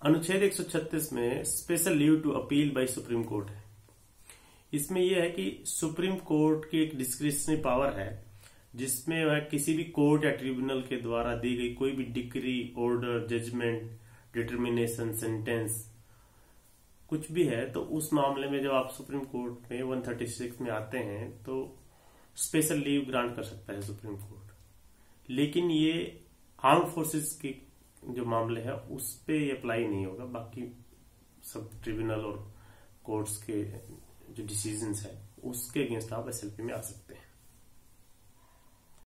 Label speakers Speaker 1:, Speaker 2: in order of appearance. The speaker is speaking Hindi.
Speaker 1: अनुच्छेद 136 में special leave to appeal by supreme court है। इसमें यह है कि सुप्रीम कोर्ट की एक डिस्क्रिशनरी पावर है जिसमें वह किसी भी कोर्ट या ट्रिब्यूनल के द्वारा दी गई कोई भी decree, order, judgment, determination, sentence कुछ भी है तो उस मामले में जब आप सुप्रीम कोर्ट में 136 में आते हैं तो स्पेशल लीव ग्रांट कर सकता है सुप्रीम कोर्ट। लेकिन ये आर्म फोर्सेस के जो मामले हैं उस पे ये अप्लाई नहीं होगा। बाकी सब ट्रिब्यूनल और कोर्ट्स के जो डिसीजंस है उसके अगेंस्ट आप एसएलपी में आ सकते हैं।